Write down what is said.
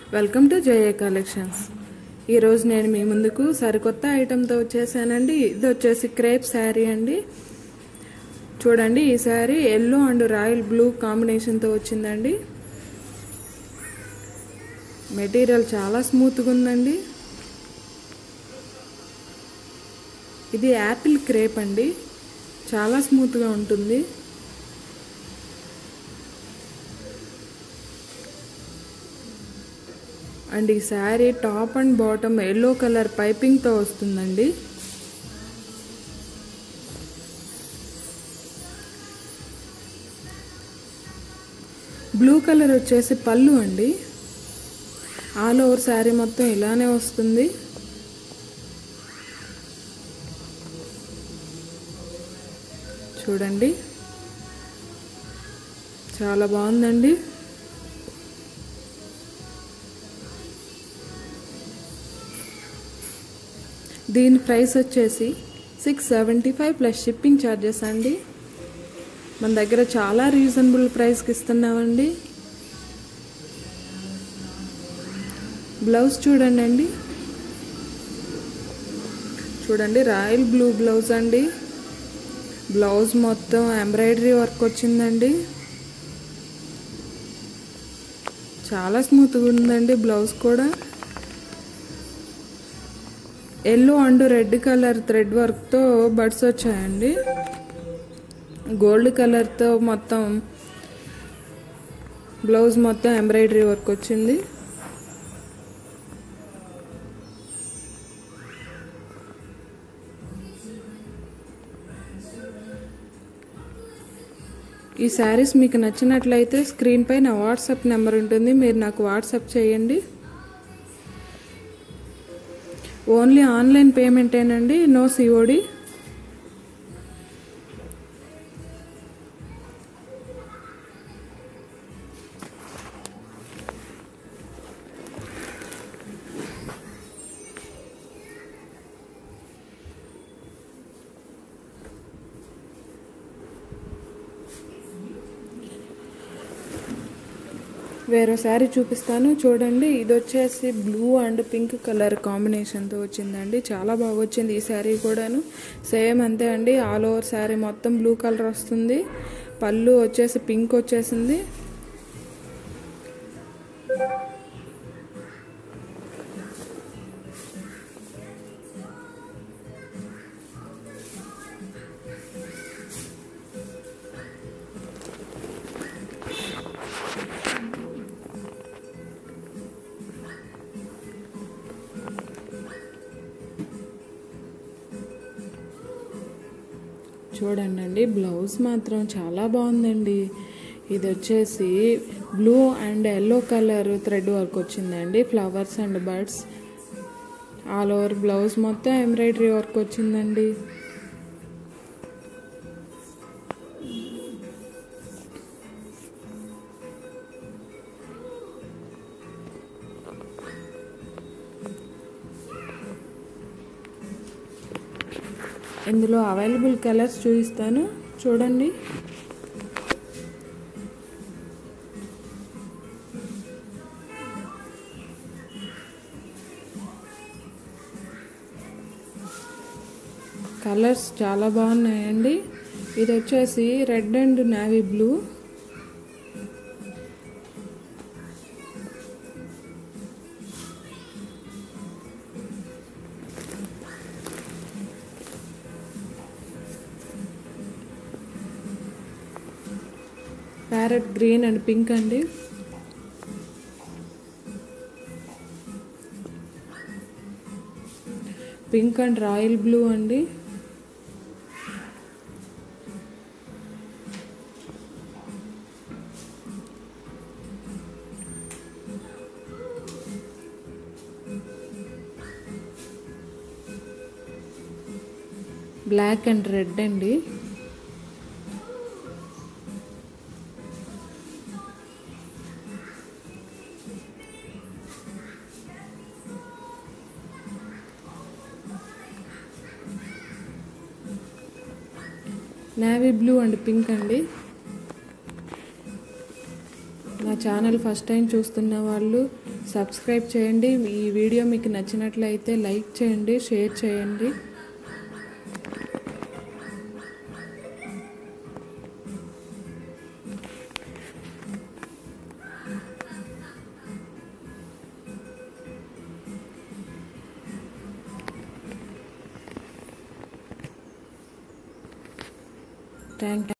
Welcome to JA collections. ఈరోజు నేను మీ ముందుకు సరికొత్త ఐటెంతో వచ్చేసానండి. ఇది వచ్చేసి క్రేప్ శారీ అండి. చూడండి, ఈ sari yellow and royal blue కాంబినేషన్తో వచ్చిందండి. మెటీరియల్ చాలా స్మూత్గా ఉందండి. ఇది యాపిల్ క్రేప్ అండి, చాలా స్మూత్గా ఉంటుంది. అండ్ ఈ sari top and bottom yellow colour పైపింగ్తో వస్తుందండి. బ్లూ కలర్ వచ్చేసి పళ్ళు అండి. ఆల్ ఓవర్ శారీ మొత్తం ఇలానే వస్తుంది. చూడండి, చాలా బాగుందండి. దీని ప్రైస్ వచ్చేసి 675 ప్లస్ షిప్పింగ్ ఛార్జెస్ అండి. మన దగ్గర చాలా రీజనబుల్ ప్రైస్కి ఇస్తున్నామండి. బ్లౌజ్ చూడండి, రాయల్ బ్లూ బ్లౌజ్ అండి. బ్లౌజ్ మొత్తం ఎంబ్రాయిడరీ వర్క్ వచ్చిందండి. చాలా స్మూత్గా ఉందండి. బ్లౌజ్ కూడా yellow and red colour thread వర్క్తో బడ్స్ వచ్చాయండి. గోల్డ్ కలర్తో మొత్తం బ్లౌజ్ మొత్తం ఎంబ్రాయిడరీ వర్క్ వచ్చింది. ఈ శారీస్ మీకు నచ్చినట్లయితే స్క్రీన్ పై నా వాట్సాప్ నెంబర్ ఉంటుంది, మీరు నాకు వాట్సాప్ చేయండి. ఓన్లీ ఆన్లైన్ పేమెంటేనండి, నో సిఓడి. వేరే శారీ చూపిస్తాను చూడండి. ఇది వచ్చేసి బ్లూ అండ్ పింక్ కలర్ కాంబినేషన్తో వచ్చిందండి. చాలా బాగా వచ్చింది ఈ శారీ కూడాను. సేమ్ అంతే అండి, ఆల్ ఓవర్ శారీ మొత్తం బ్లూ కలర్ వస్తుంది. పళ్ళు వచ్చేసి పింక్ వచ్చేసింది. చూడండి, బ్లౌజ్ మాత్రం చాలా బాగుందండి. ఇది వచ్చేసి blue and yellow colour thread work వచ్చిందండి. Flowers and birds. All over blouse మొత్తం ఎంబ్రాయిడరీ వర్క్ వచ్చిందండి. ఇందులో అవైలబుల్ కలర్స్ చూపిస్తాను చూడండి. కలర్స్ చాలా బాగున్నాయండి. ఇది వచ్చేసి red and navy blue. Parrot green and pink అండి. పింక్ అండ్ రాయల్ బ్లూ అండి. బ్లాక్ అండ్ రెడ్ అండి. నేవీ బ్లూ అండ్ పింక్ అండి. నా ఛానల్ ఫస్ట్ టైం చూస్తున్న వాళ్ళు సబ్స్క్రైబ్ చేయండి. ఈ వీడియో మీకు నచ్చినట్లయితే లైక్ చేయండి, షేర్ చేయండి. Thank you.